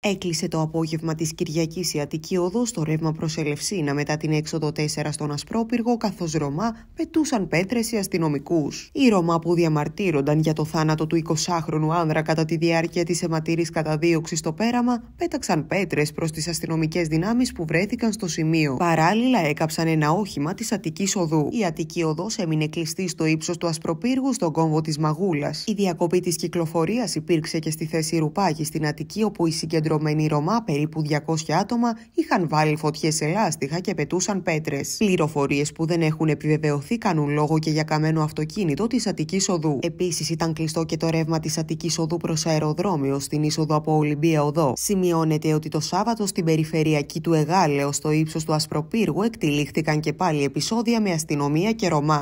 Έκλεισε το απόγευμα της Κυριακής η Αττική Οδός στο ρεύμα προς Ελευσίνα μετά την έξοδο 4 στον Ασπρόπυργο, καθώς Ρωμά πετούσαν πέτρες σε αστυνομικούς. Οι Ρωμά που διαμαρτύρονταν για το θάνατο του 20χρονου άνδρα κατά τη διάρκεια της αιματηρής καταδίωξης στο πέραμα, πέταξαν πέτρες προς τις αστυνομικές δυνάμεις που βρέθηκαν στο σημείο. Παράλληλα, έκαψαν ένα όχημα της Αττικής Οδού. Η Αττική Οδός έμεινε κλειστή στο ύψος του Ασπροπύργου, στον κόμβο της Μαγούλας. Η διακοπή της κυκλοφορίας υπήρξε και στη θέση Ρουπάγη στην Αττική, όπου οι συγκεντρωμένοι Ρωμά, περίπου 200 άτομα, είχαν βάλει φωτιές σε λάστιχα και πετούσαν πέτρες. Πληροφορίες που δεν έχουν επιβεβαιωθεί κάνουν λόγο και για καμένο αυτοκίνητο της Αττικής Οδού. Επίσης, ήταν κλειστό και το ρεύμα της Αττικής Οδού προς αεροδρόμιο στην είσοδο από Ολυμπία Οδό. Σημειώνεται ότι το Σάββατο στην περιφερειακή του Εγάλεω, στο ύψος του Ασπροπύργου, εκτυλίχθηκαν και πάλι επεισόδια με αστυνομία και Ρωμά.